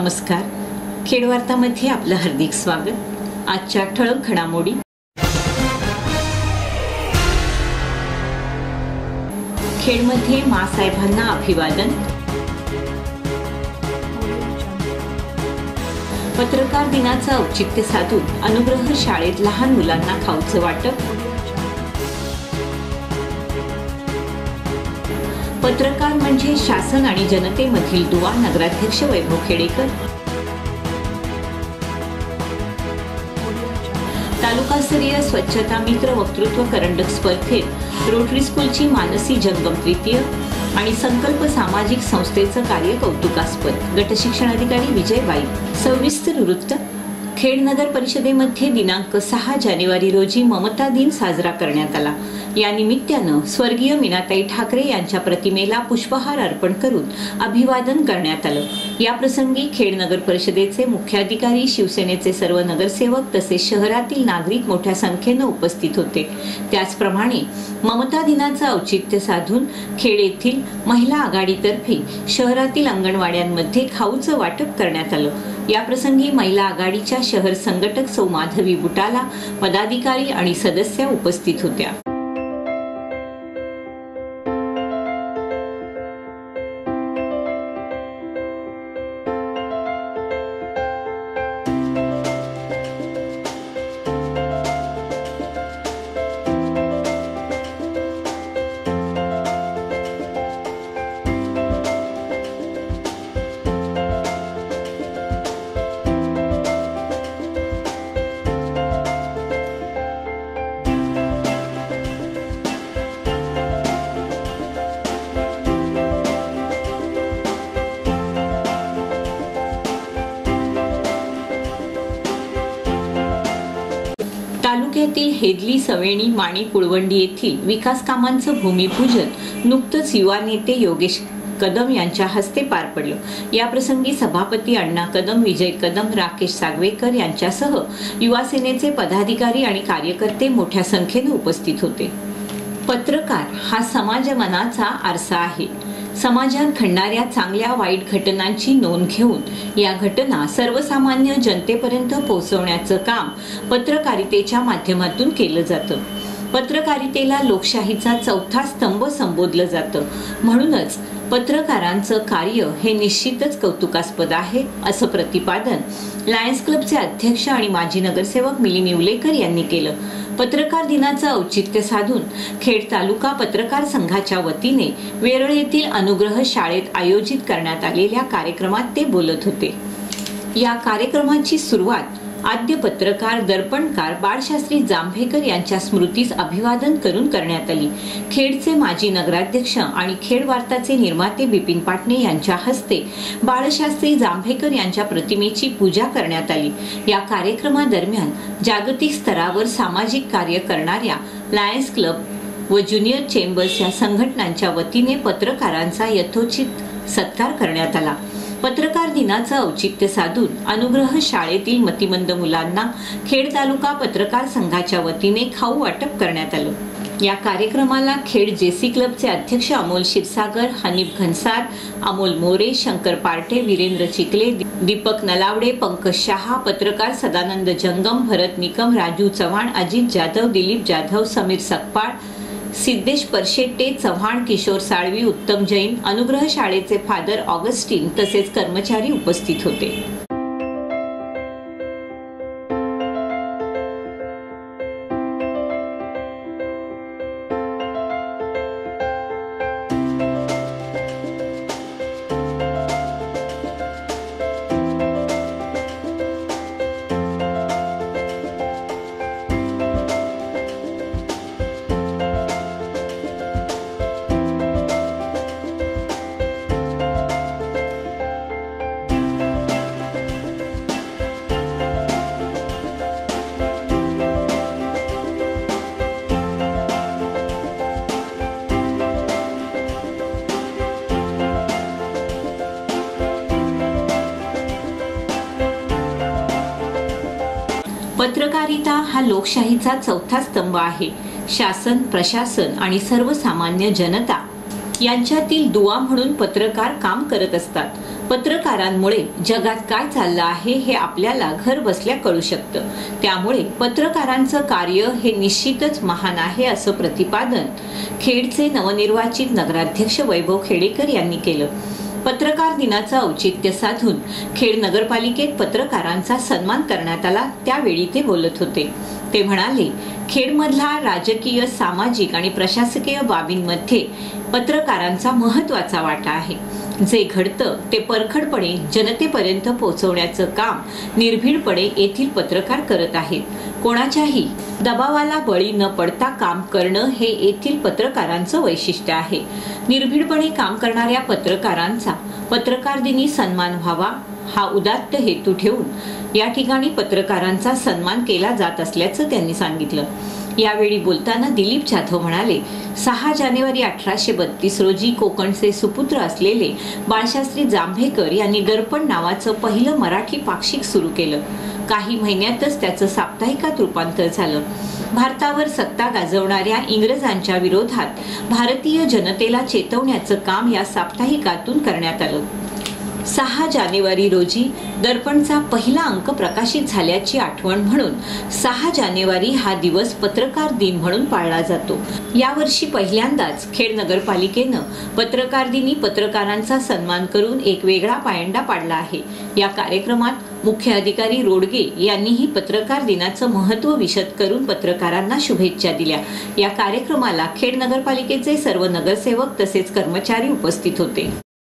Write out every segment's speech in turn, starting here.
नमस्कार. खेड वार्तामध्ये आपलं हार्दिक स्वागत. आजच्या ठळक घडामोडी. खेडमध्ये मासाहेबांना अभिवादन. पत्रकार दिनाचं औचित्य साधून अनुग्रह शाळेत लहान मुलांना खाऊचं वाटप. पत्रकार म्हणजे शासन आणि जनतेमधील दुवा. नगराध्यक्ष वैभव खेडेकर. तालुकास्तरीय स्वच्छता मित्र वक्तृत्व करंडक स्पर्धेत रोटरी स्कूलची मानसी जंगम तृतीय आणि संकल्प सामाजिक संस्थेचं कार्य कौतुकास्पद. गट शिक्षण अधिकारी विजयबाई. सविस्तर वृत्त. खेड नगर परिषदेमध्ये दिनांक 6 जानेवारी रोजी ममता दिन साजरा करण्यात आला. या निमित्तानं स्वर्गीय मीनाताई ठाकरे यांच्या प्रतिमेला पुष्पहार अर्पण करून अभिवादन करण्यात आलं. या प्रसंगी खेड नगर परिषदेचे मुख्याधिकारी, शिवसेनेचे सर्व नगरसेवक तसेच शहरातील नागरिक मोठ्या संख्येनं उपस्थित होते. त्याचप्रमाणे ममता दिनाचं औचित्य साधून खेड येथील महिला आघाडीतर्फे शहरातील अंगणवाड्यांमध्ये खाऊचं वाटप करण्यात आलं. या प्रसंगी महिला आघाडीच्या शहर संघटक सौ माधवी बुटाला, पदाधिकारी आणि सदस्या उपस्थित होत्या. तालुक्यातील हेदली, सवेणी, माणी, कुळवंडी येथील विकास कामांचं भूमिपूजन नुकतंच युवा नेते योगेश कदम यांच्या हस्ते पार पडलं. या प्रसंगी सभापती अण्णा कदम, विजय कदम, राकेश सागवेकर यांच्यासह युवा सेनेचे पदाधिकारी आणि कार्यकर्ते मोठ्या संख्येने उपस्थित होते. पत्रकार हा समाजमनाचा आरसा आहे. समाजात घडणाऱ्या चांगल्या वाईट घटनांची नोंद घेऊन या घटना सर्वसामान्य जनतेपर्यंत पोहोचवण्याचं काम पत्रकारितेच्या माध्यमातून केलं जातं. पत्रकारितेला लोकशाहीचा चौथा स्तंभ संबोधलं जातं. म्हणूनच पत्रकारांचं कार्य हे निश्चितच कौतुकास्पद आहे, असं प्रतिपादन लायन्स क्लबचे अध्यक्ष आणि माजी नगरसेवक मिलिंद येवलेकर यांनी केलं. पत्रकार दिनाचं औचित्य साधून खेड तालुका पत्रकार संघाच्या वतीने वेरळ येथील अनुग्रह शाळेत आयोजित करण्यात आलेल्या कार्यक्रमात ते बोलत होते. या कार्यक्रमाची सुरुवात आद्य पत्रकार, दर्पणकार बाळशास्त्री जांभेकर यांच्या स्मृतीस अभिवादन करून करण्यात आली. खेडचे माजी नगराध्यक्ष आणि खेड वार्ताचे निर्माते बिपिन पाटणे यांच्या हस्ते बाळशास्त्री जांभेकर यांच्या प्रतिमेची पूजा करण्यात आली. या कार्यक्रमादरम्यान जागतिक स्तरावर सामाजिक कार्य करणाऱ्या लायन्स क्लब व ज्युनियर चेंबर्स या संघटनांच्या वतीने पत्रकारांचा यथोचित सत्कार करण्यात आला. पत्रकार दिनाचं औचित्य साधून अनुग्रह शाळेतील मतिमंद मुलांना खेड तालुका पत्रकार संघाच्या वतीने खाऊ वाटप करण्यात आलं. या कार्यक्रमाला खेड जेसी क्लबचे अध्यक्ष अमोल क्षीरसागर, हनीफ घनसार, अमोल मोरे, शंकर पार्टे, वीरेंद्र चिखले, दीपक नलावडे, पंकज शहा, पत्रकार सदानंद जंगम, भरत निकम, राजू चव्हाण, अजित जाधव, दिलीप जाधव, समीर सकपाळ, सिद्धेश परशेट्टे, चव्हाण, किशोर साळवी, उत्तम जैन, अनुग्रह शाळेचे फादर ऑगस्टिन तसेच कर्मचारी उपस्थित होते. पत्रकारिता हा लोकशाहीचा चौथा स्तंभ आहे. शासन, प्रशासन आणि सर्वसामान्य जनता यांच्यातील दुवा म्हणून पत्रकार काम करत असतात. पत्रकारांमुळे जगात काय चाललं आहे हे आपल्याला घर बसल्या कळू शकतं। त्यामुळे पत्रकारांचं कार्य हे निश्चितच महान आहे असं प्रतिपादन खेडचे नवनिर्वाचित नगराध्यक्ष वैभव खेडेकर यांनी केलं। पत्रकार दिनाचं औचित्य साधून खेड नगरपालिकेत पत्रकारांचा सन्मान करण्यात आला, त्यावेळी ते बोलत होते। ते म्हणाले, खेडमधला राजकीय, सामाजिक आणि प्रशासकीय बाबींमध्ये पत्रकारांचा महत्त्वाचा वाटा आहे। जे घडतं ते परखडपणे जनतेपर्यंत पोहोचवण्याचं काम निर्भीडपणे येथील पत्रकार करत आहेत। कोणाच्याही दबावाला बळी न पडता काम करणं हे येथील पत्रकारांचं वैशिष्ट्य आहे। निर्भीडपणे काम करणाऱ्या पत्रकारांचा पत्रकार दिनी सन्मान व्हावा हा उदात्त हेतू ठेवून या ठिकाणी पत्रकारांचा सन्मान केला जात असल्याचं त्यांनी सांगितलं। यावेळी बोलताना दिलीप जाधव म्हणाले, 6 जानेवारी 1832 रोजी कोकणचे सुपुत्र असलेले बाळशास्त्री जांभेकर यांनी दर्पण नावाचं पहिलं मराठी पाक्षिक सुरू केलं। काही महिन्यातच त्याचं साप्ताहिकात रूपांतर झालं। भारतावर सत्ता गाजवणाऱ्या इंग्रजांच्या विरोधात भारतीय जनतेला चेतवण्याचं काम या साप्ताहिकातून करण्यात आलं। 6 जानेवारी रोजी दर्पणचा पहिला अंक प्रकाशित झाल्याची आठवण म्हणून 6 जानेवारी हा दिवस पत्रकार दिन म्हणून पाळला जातो। यावर्षी पहिल्यांदाच खेड नगरपालिकेनं पत्रकार दिनी पत्रकारांचा सन्मान करून एक वेगळा पायंडा पाडला आहे। या कार्यक्रमात मुख्य अधिकारी रोडगे यांनीही पत्रकार दिनाचं महत्त्व विशद करून पत्रकारांना शुभेच्छा दिल्या। या कार्यक्रमाला खेड नगरपालिकेचे सर्व नगरसेवक तसेच कर्मचारी उपस्थित होते।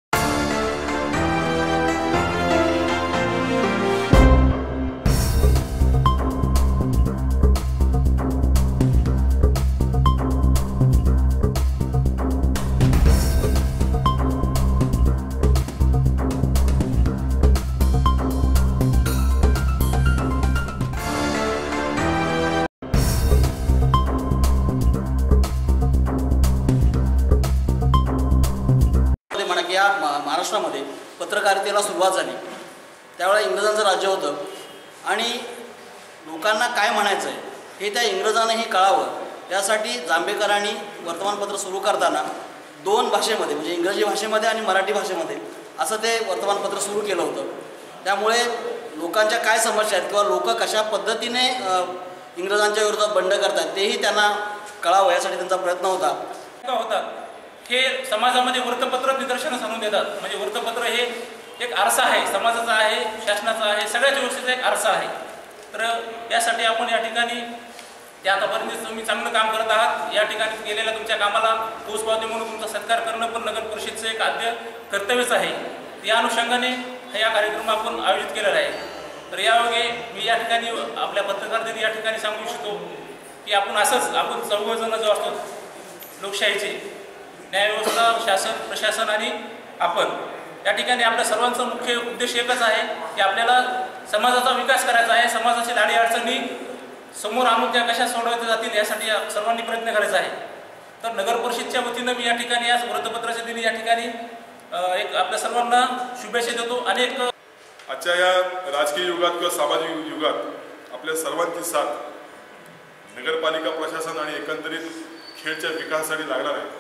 या महाराष्ट्रामध्ये पत्रकारितेला सुरुवात झाली त्यावेळेला इंग्रजांचं राज्य होतं आणि लोकांना काय म्हणायचं आहे हे त्या इंग्रजांनाही कळावं, त्यासाठी जांभेकरांनी वर्तमानपत्र सुरू करताना 2 भाषेमध्ये म्हणजे इंग्रजी भाषेमध्ये आणि मराठी भाषेमध्ये असं ते वर्तमानपत्र सुरू केलं होतं। त्यामुळे लोकांच्या काय समस्या आहेत किंवा लोक कशा पद्धतीने इंग्रजांच्या विरोधात बंड करतात तेही त्यांना कळावं यासाठी त्यांचा प्रयत्न होता। हे समाजामध्ये वृत्तपत्र निदर्शनास आणून देतात। म्हणजे वृत्तपत्र हे एक आरसा आहे, समाजाचा आहे, शासनाचा आहे, सगळ्याच व्यवस्थेचा एक आरसा आहे। तर यासाठी आपण या ठिकाणी ते आतापर्यंत तुम्ही चांगलं काम करत आहात, या ठिकाणी केलेल्या तुमच्या कामाला पोचपावती म्हणून तुमचा सत्कार करणं पण नगर परिषदेचं एक आद्य कर्तव्यच आहे। या अनुषंगाने या कार्यक्रम आपण आयोजित केलेला आहे। तर यावेळी मी या ठिकाणी आपल्या पत्रकार दिनी या ठिकाणी सांगू इच्छितो की आपण चौघजण जो असतो लोकशाहीचे न्यायव्यवस्था, शासन, प्रशासन आणि आपण या ठिकाणी आपल्या सर्वांचा मुख्य उद्देश एकच आहे की आपल्याला समाजाचा विकास करायचा आहे। समाजाची लाडी अडचणी समोर आणून त्या कशा सोडवल्या जातील यासाठी सर्वांनी प्रयत्न करायचा आहे। तर नगर परिषदच्या वतीनं मी या ठिकाणी आज वृत्तपत्राच्या दिनी या ठिकाणी एक आपल्या सर्वांना शुभेच्छा देतो। अनेक आजच्या या राजकीय युगात किंवा सामाजिक युगात आपल्या सर्वांची साथ नगरपालिका प्रशासन आणि एकंदरीत खेडच्या विकासासाठी लागणार आहे।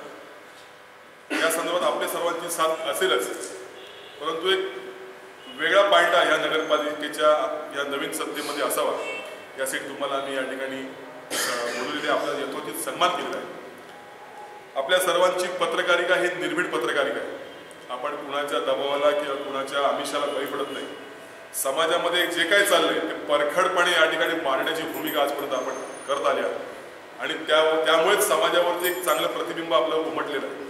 या संदर्भात आपल्या सर्वांची साथ असेलच, परंतु एक वेगळा पायंडा या नगरपालिकेच्या या नवीन सत्तेमध्ये असावा यासाठी तुम्हाला आम्ही या ठिकाणी बोललेले आपला यथोचित सन्मान केलेला आहे। आपल्या सर्वांची पत्रकारिता ही निर्भीड पत्रकारिता आहे। आपण कुणाच्या दबावाला किंवा कुणाच्या आमिषाला बळी पडत नाही। समाजामध्ये जे काही चाललंय ते परखडपणे या ठिकाणी मांडण्याची भूमिका आजपर्यंत आपण करत आले आहोत आणि त्यामुळेच समाजावरती एक चांगलं प्रतिबिंब आपलं उमटलेलं आहे।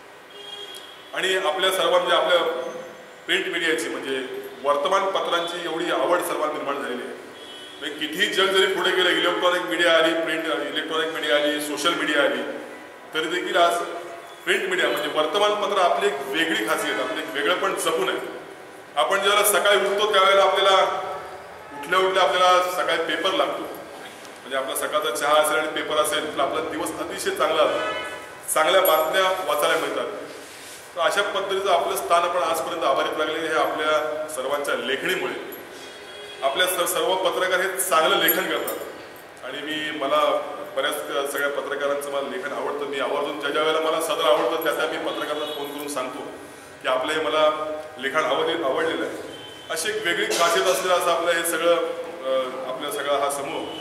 आणि आपल्या सर्वांमध्ये आपल्या प्रिंट मीडियाची म्हणजे वर्तमानपत्रांची एवढी आवड सर्वांना निर्माण झालेली आहे। कितीही जग जरी पुढे गेलं, इलेक्ट्रॉनिक मीडिया आली, इलेक्ट्रॉनिक मीडिया आली, सोशल मीडिया आली, तरी देखील आज प्रिंट मीडिया म्हणजे वर्तमानपत्र आपली एक वेगळी खासियत, आपलं एक वेगळं पण जपून आहे। आपण ज्यावेळेला सकाळी उठतो त्यावेळेला आपल्याला उठल्या आपल्याला सकाळी पेपर लागतो, म्हणजे आपला सकाळचा चहा असेल आणि पेपर असेल तर आपला दिवस अतिशय चांगला चांगल्या बातम्या वाचायला मिळतात। तर अशा पद्धतीचं आपलं स्थान आपण आजपर्यंत आभारीत लागले हे आपल्या सर्वांच्या लेखणीमुळे। आपल्या सर्व पत्रकार हे चांगलं लेखन करतात आणि मला बऱ्याच सगळ्या पत्रकारांचं मला लेखन आवडतं। मी आवर्जून ज्या वेळेला मला सदर आवडतं त्या मी पत्रकारांना फोन करून सांगतो की आपले मला लिखाण आवडलेलं आहे. अशी एक वेगळी खासियत असलेलं असं आपलं हे सगळं आपल्या सगळा हा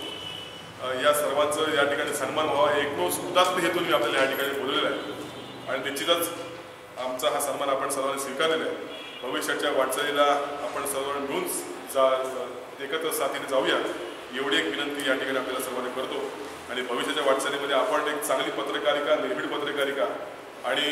समूह या सर्वांचं या ठिकाणी सन्मान व्हावा एकमेव उदात्त हेतून मी आपल्याला या ठिकाणी बोललेलं आहे आणि निश्चितच आमचा हा सन्मान आपण सर्वांनी स्वीकारलेला आहे. भविष्याच्या वाटचालीला आपण सर्वांनी मिळून एकत्र साथीने जाऊया एवढी एक विनंती या ठिकाणी आपल्याला सर्वांनी करतो आणि भविष्याच्या वाटचालीमध्ये आपण एक चांगली पत्रकारिता, निर्भीड पत्रकारिता आणि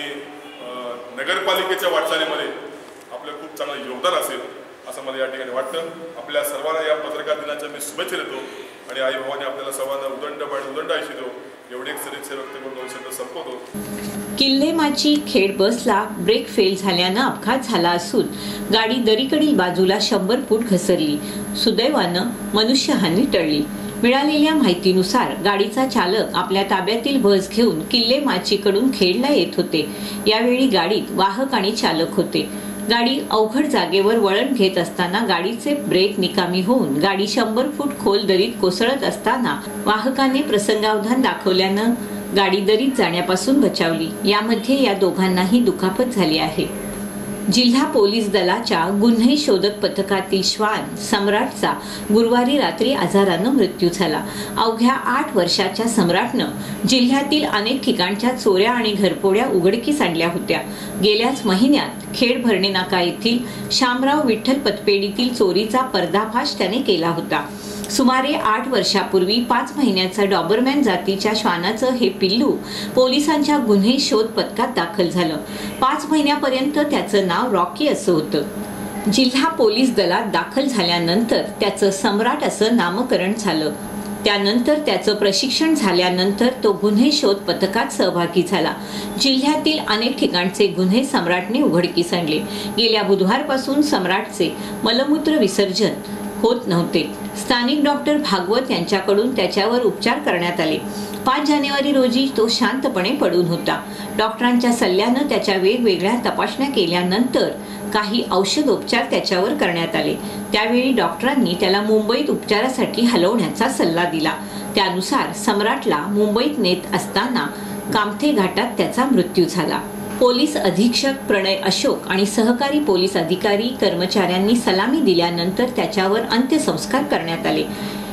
नगरपालिकेच्या वाटचालीमध्ये आपलं खूप चांगलं योगदान असेल असं मला या ठिकाणी वाटतं. आपल्या सर्वांना या पत्रकार दिनाच्या मी शुभेच्छा देतो आणि आई भावाने आपल्याला सर्वांना उदंड आयुष्य देतो एवढी एक सदिच्छा व्यक्त करून 2 शब्द संपवतो. किल्लेमाची खेड बसला ब्रेक फेल झाल्यानं अपघात झाला असून गाडी दरीकडील बाजूला 100 फूट घसरली. सुदैवानं मनुष्यहानी टळली. मिळालेल्या माहितीनुसार गाडीचा चालक आपल्या ताब्यातील बस घेऊन किल्लेमाचीकडून खेडला येत होते. यावेळी गाडीत वाहक आणि चालक होते. गाडी अवघड जागेवर वळण घेत असताना गाडीचे ब्रेक निकामी होऊन गाडी 100 फूट खोल दरीत कोसळत असताना वाहकाने प्रसंगावधान दाखवल्यानं गाडी दरीत जाण्यापासून बचावली. यामध्ये या दोघांनाही दुखापत झाली आहे. जिल्हा पोलीस दलाच्या गुन्हे शोधक पथकातील श्वान सम्राटचा गुरुवारी रात्री आजारानं मृत्यू झाला. अवघ्या 8 वर्षाच्या सम्राटनं जिल्ह्यातील अनेक ठिकाणच्या चोऱ्या आणि घरफोड्या उघडकीस आणल्या होत्या. गेल्याच महिन्यात खेड भरणे नाका येथील शामराव विठ्ठल पतपेढीतील चोरीचा पर्दाफाश त्याने केला होता. सुमारे 8 वर्षापूर्वी 5 महिन्याचं डॉबरमॅन जातीच्या श्वानाचं हे पिल्लू पोलिसांच्या गुन्हे शोध पथकात दाखल झालं. 5 महिन्यापर्यंत त्याचं नाव रॉकी असं होतं. जिल्हा पोलीस दलात दाखल झाल्यानंतर त्याचं सम्राट असं नामकरण झालं. त्यानंतर त्याचं प्रशिक्षण झाल्यानंतर तो गुन्हे शोध पथकात सहभागी झाला. जिल्ह्यातील अनेक ठिकाणचे गुन्हे सम्राटने उघडकीस आणले. गेल्या बुधवारपासून सम्राटचे मलमूत्र विसर्जन होत नव्हते. स्थानिक डॉक्टर भागवत यांच्याकडून त्याच्यावर उपचार करण्यात आले. 5 जानेवारी रोजी तो शांतपणे पडून होता. डॉक्टरांच्या सल्ल्यानं त्याच्या वेगवेगळ्या तपासण्या केल्यानंतर काही औषधोपचार त्याच्यावर करण्यात आले. त्यावेळी डॉक्टरांनी त्याला मुंबईत उपचारासाठी हलवण्याचा सल्ला दिला. त्यानुसार सम्राटला मुंबईत नेत असताना कामथे घाटात त्याचा मृत्यू झाला. पोलीस अधीक्षक प्रणय अशोक आणि सहकारी पोलीस अधिकारी कर्मचाऱ्यांनी सलामी दिल्यानंतर त्याच्यावर अंत्यसंस्कार करण्यात आले.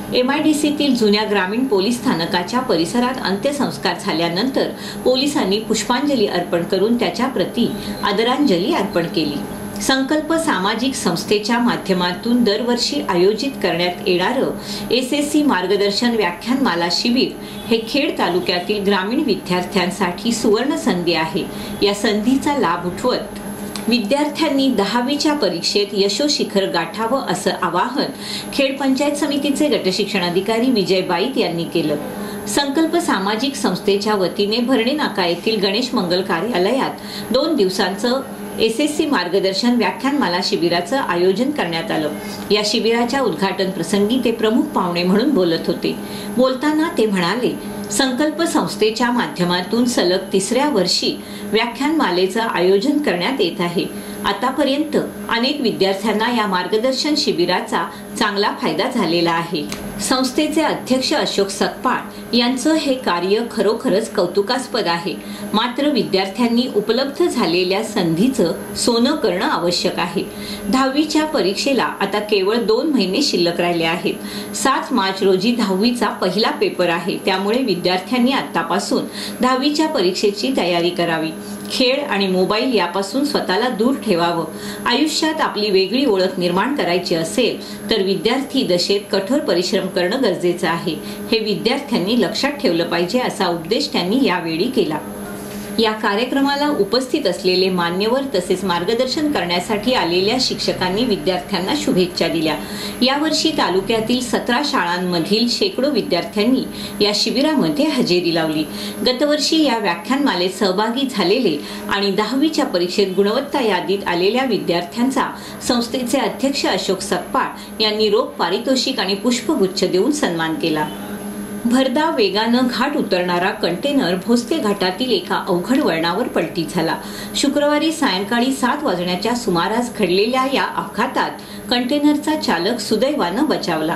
MIDCतील जुन्या ग्रामीण पोलीस स्थानकाच्या परिसरात अंत्यसंस्कार झाल्यानंतर पोलिसांनी पुष्पांजली अर्पण करून त्याच्या प्रती आदरांजली अर्पण केली. संकल्प सामाजिक संस्थेच्या माध्यमातून दरवर्षी आयोजित करण्यात येणारं SSC मार्गदर्शन व्याख्यानमाला शिबिर हे खेड तालुक्यातील ग्रामीण विद्यार्थ्यांसाठी सुवर्ण संधी आहे. या संधीचा लाभ उठवत विद्यार्थ्यांनी 10वीच्या परीक्षेत यशोशिखर गाठावं असं आवाहन खेड पंचायत समितीचे गटशिक्षणाधिकारी विजय बाईत यांनी केलं. संकल्प सामाजिक संस्थेच्या वतीने भरणे नाका येथील गणेश मंगल कार्यालयात 2 दिवसांचं SSC मार्गदर्शन व्याख्यानमाला शिबिराचं आयोजन करण्यात आलं. या शिबिराच्या उद्घाटन प्रसंगी ते प्रमुख पाहुणे म्हणून बोलत होते. बोलताना ते म्हणाले, संकल्प संस्थेच्या माध्यमातून सलग 3ऱ्या वर्षी व्याख्यानमालेचं आयोजन करण्यात येत आहे. आतापर्यंत अनेक विद्यार्थ्यांना या मार्गदर्शन शिबिराचा चांगला फायदा झालेला आहे. संस्थेचे अध्यक्ष अशोक सकपाळ यांचं हे कार्य खरोखरच कौतुकास्पद आहे. मात्र विद्यार्थ्यांनी उपलब्ध झालेल्या संधीचं सोनं करणं आवश्यक आहे. 10वीच्या परीक्षेला आता केवळ 2 महिने शिल्लक राहिले आहेत. 7 मार्च रोजी 10वीचा पहिला पेपर आहे. त्यामुळे विद्यार्थ्यांनी आतापासून 10वीच्या परीक्षेची तयारी करावी. खेळ आणि मोबाईल यापासून स्वतःला दूर ठेवावं. आयुष्यात आपली वेगळी ओळख निर्माण करायची असेल तर विद्यार्थी दशेत कठोर परिश्रम करणं गरजेचं आहे. हे विद्यार्थ्यांनी लक्षात ठेवलं पाहिजे असा उपदेश त्यांनी यावेळी केला. या कार्यक्रमाला उपस्थित असलेले मान्यवर तसेच मार्गदर्शन करण्यासाठी आलेल्या शिक्षकांनी विद्यार्थ्यांना शुभेच्छा दिल्या. यावर्षी तालुक्यातील 17 शाळांमधील शेकडो विद्यार्थ्यांनी या शिबिरामध्ये हजेरी लावली. गतवर्षी या व्याख्यानमालेत सहभागी झालेले आणि 10वीच्या परीक्षेत गुणवत्ता यादीत आलेल्या विद्यार्थ्यांचा संस्थेचे अध्यक्ष अशोक सकपाळ यांनी रोख पारितोषिक आणि पुष्पगुच्छ देऊन सन्मान केला. भरधाव वेगानं घाट उतरणारा कंटेनर भोसले घाटातील एका अवघड वळणावर पलटी झाला. शुक्रवारी सायंकाळी 7 वाजण्याच्या सुमारास घडलेल्या या अपघातात कंटेनरचा चालक सुदैवानं बचावला.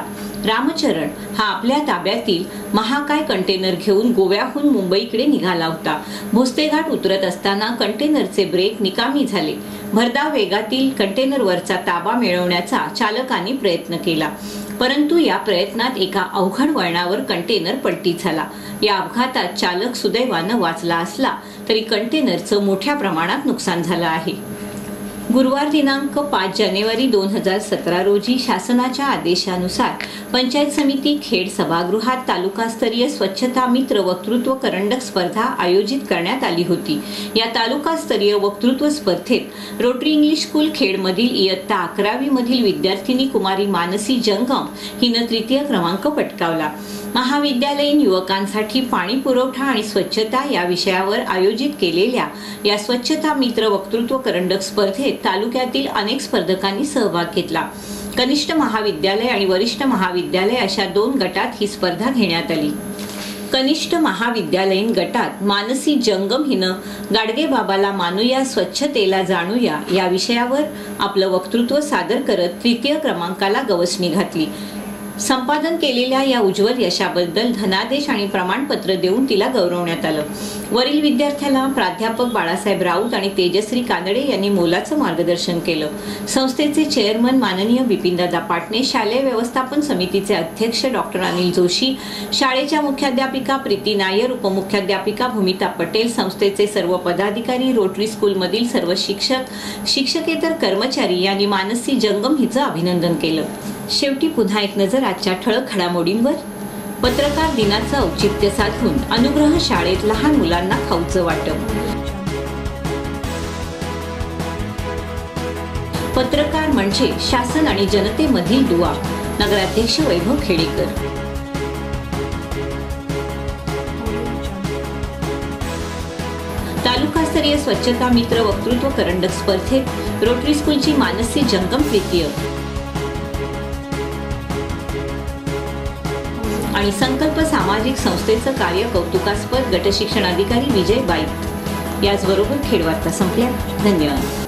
रामचरण हा आपल्या ताब्यातील महाकाय कंटेनर घेऊन गोव्याहून मुंबईकडे निघाला होता. भोसलेघाट उतरत असताना कंटेनरचे ब्रेक निकामी झाले. भरधाव वेगातील कंटेनरवरचा ताबा मिळवण्याचा चालकाने प्रयत्न केला, परंतु या प्रयत्नात एका अवघड वळणावर कंटेनर पलटी झाला. या अपघातात चालक सुदैवानं वाचला असला तरी कंटेनरचं मोठ्या प्रमाणात नुकसान झालं आहे. गुरुवार दिनांक 5 जानेवारी 2017 रोजी शासनाच्या आदेशानुसार पंचायत समिती खेड सभागृहात तालुकास्तरीय स्वच्छता मित्र वक्तृत्व करंडक स्पर्धा आयोजित करण्यात आली होती. या तालुकास्तरीय वक्तृत्व स्पर्धेत रोटरी इंग्लिश स्कूल खेडमधील इयत्ता 11वी मधील विद्यार्थिनी कुमारी मानसी जंगम हिनं तृतीय क्रमांक पटकावला. महाविद्यालयीन युवकांसाठी पाणी पुरवठा आणि स्वच्छता या विषयावर आयोजित केलेल्या या स्वच्छता मित्र वक्तृत्व करंडक स्पर्धेत तालुक्यातील अनेक स्पर्धकांनी सहभाग घेतला. कनिष्ठ महाविद्यालय आणि वरिष्ठ महाविद्यालय अशा 2 गटात ही स्पर्धा घेण्यात आली. कनिष्ठ महाविद्यालयीन गटात मानसी जंगम हिनं गाडगे बाबाला मानूया स्वच्छतेला जाणूया या विषयावर आपलं वक्तृत्व सादर करत तृतीय क्रमांकाला गवसणी घातली. संपादन केलेल्या या उज्ज्वल यशाबद्दल धनादेश आणि प्रमाणपत्र देऊन तिला गौरवण्यात आलं. वरील विद्यार्थ्याला प्राध्यापक बाळासाहेब राऊत आणि तेजश्री कानडे यांनी मोलाचं मार्गदर्शन केलं. संस्थेचे चेअरमन माननीय बिपिनदादा पाटणे, शालेय व्यवस्थापन समितीचे अध्यक्ष डॉक्टर अनिल जोशी, शाळेच्या मुख्याध्यापिका प्रीती नायर, उपमुख्याध्यापिका भूमिता पटेल, संस्थेचे सर्व पदाधिकारी, रोटरी स्कूलमधील सर्व शिक्षक, शिक्षकेतर कर्मचारी यांनी मानसी जंगम हिचं अभिनंदन केलं. शेवटी पुन्हा एक नजर आजच्या ठळक घडामोडींवर. पत्रकार दिनाचं औचित्य साधून अनुग्रह शाळेत लहान मुलांना खाऊचं वाटप. पत्रकार म्हणजे शासन आणि जनतेमधील दुवा. नगराध्यक्ष वैभव खेडेकर. तालुकास्तरीय स्वच्छता मित्र वक्तृत्व करंडक स्पर्धेत रोटरी स्कूलची मानसी जंगम तृतीय आणि संकल्प सामाजिक संस्थेचं कार्य कौतुकास्पद. गट शिक्षण अधिकारी विजय बाईत. याचबरोबर खेड वार्ता संपल्या. धन्यवाद.